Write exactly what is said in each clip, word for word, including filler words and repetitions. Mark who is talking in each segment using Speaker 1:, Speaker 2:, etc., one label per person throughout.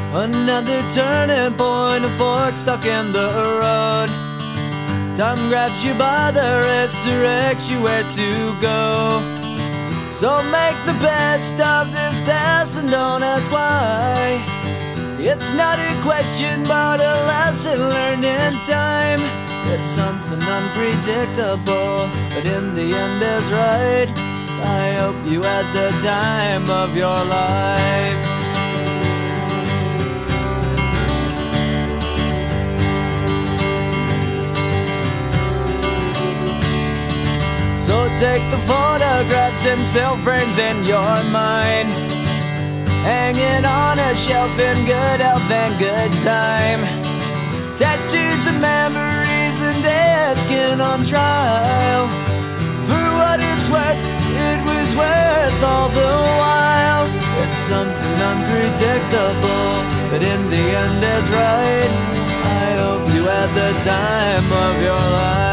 Speaker 1: Another turning point, a fork stuck in the road. Time grabs you by the wrist, directs you where to go. So make the best of this test and don't ask why. It's not a question but a lesson learned in time. It's something unpredictable, but in the end is right. I hope you had the time of your life. So take the photographs and still frames in your mind, hanging on a shelf in good health and good time. Tattoos and memories and dead skin on trial. For what it's worth, it was worth all the while. It's something unpredictable, but in the end is right. I hope you had the time of your life.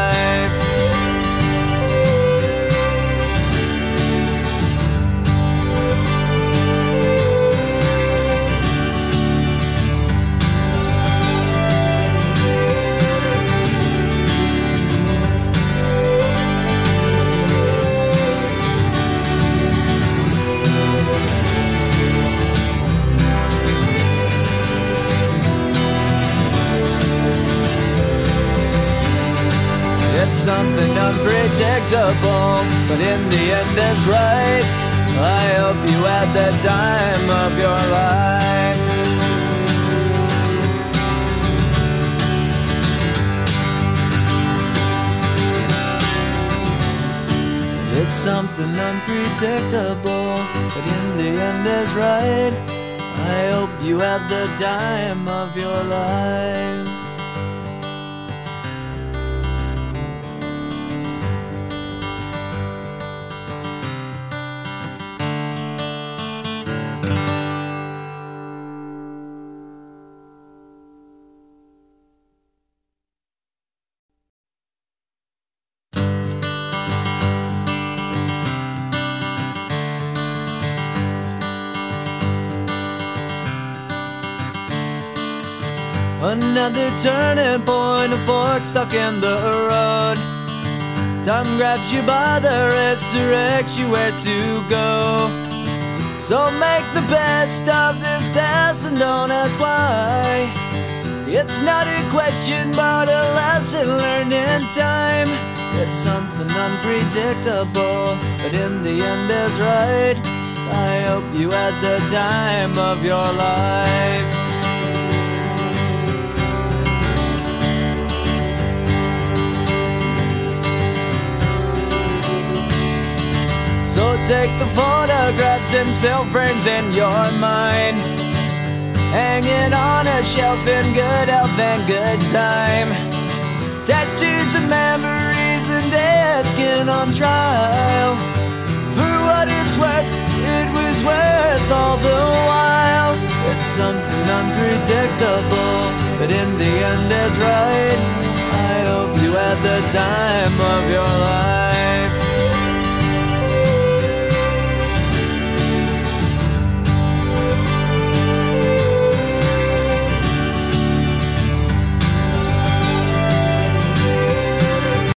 Speaker 1: It's something unpredictable, but in the end it's right. I hope you had the time of your life. It's something unpredictable, but in the end is right. I hope you had the time of your life. Another turning point, a fork stuck in the road. Time grabs you by the wrist, directs you where to go. So make the best of this test and don't ask why. It's not a question but a lesson learned in time. It's something unpredictable, but in the end is right. I hope you had the time of your life. So take the photographs and still frames in your mind, hanging on a shelf in good health and good time. Tattoos and memories and dead skin on trial. For what it's worth, it was worth all the while. It's something unpredictable, but in the end is right. I hope you had the time of your life.